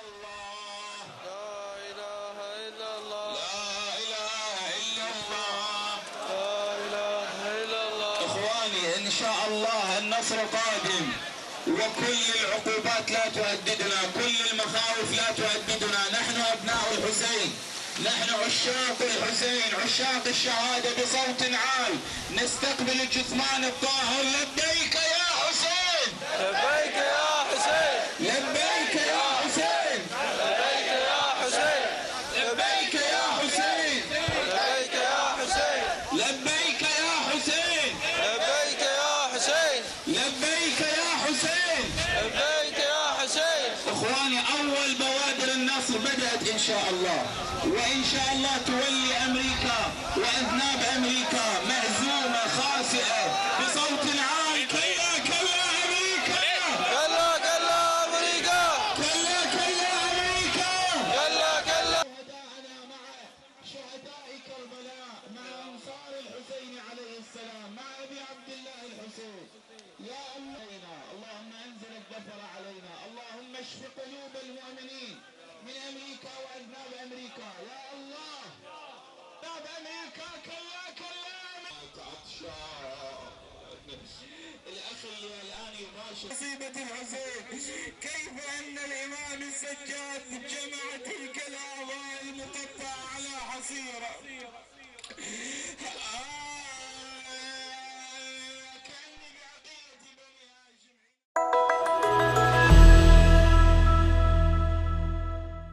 الله. لا إله إلا الله. لا إله إلا الله. لا إله إلا الله. إخواني إن شاء الله النصر قادم، وكل العقوبات لا تهددنا، كل المخاوف لا تهددنا. نحن أبناء الحسين، نحن عشاق الحسين، عشاق الشهادة. بصوت عال نستقبل الجثمان الطاهر. لبيك يا حسين، لبيك يا حسين، لبيك يا حسين، لبيك يا حسين، لبيك يا حسين، لبيك يا حسين، لبيك يا حسين، لبيك يا حسين، لبيك يا حسين. لبيك يا حسين. اخواني اول بوادر النصر بدأت ان شاء الله، وان شاء الله تولي امريكا واذناب امريكا مهزومة خاسئة. بصوت عال كلا كلا امريكا، كلا كلا أمريكا، كلا كلا امريكا. كلا كلا. شهداءنا مع شهداء كربلاء، مع انصار الحسين عليه السلام، مع ابي عبد الله الحسين. يا الله اللهم انزل الظفر علينا، اللهم اشف قلوب المؤمنين من امريكا واذناب امريكا. يا الله اذناب امريكا كلا كلا. عطشان الاخ اللي الان يباشر مصيبة الحسين، كيف ان الامام السجاد جمع تلك